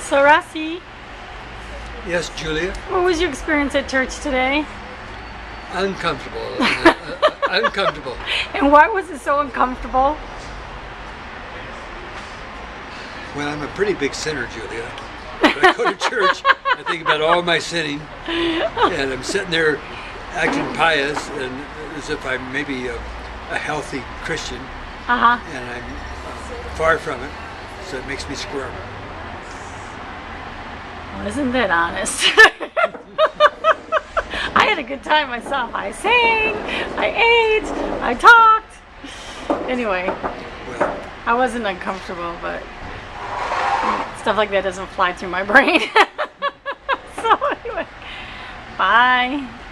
So Rossi, Yes, Julia. what was your experience at church today? Uncomfortable. Uncomfortable. And why was it so uncomfortable? Well, I'm a pretty big sinner, Julia. When I go to church, I think about all my sinning, and I'm sitting there acting pious and as if I'm maybe a healthy Christian, and I'm far from it, so it makes me squirm. Well, isn't that honest? I had a good time myself. I sang, I ate, I talked. Anyway, Well, I wasn't uncomfortable, but stuff like that doesn't fly through my brain. So anyway, bye.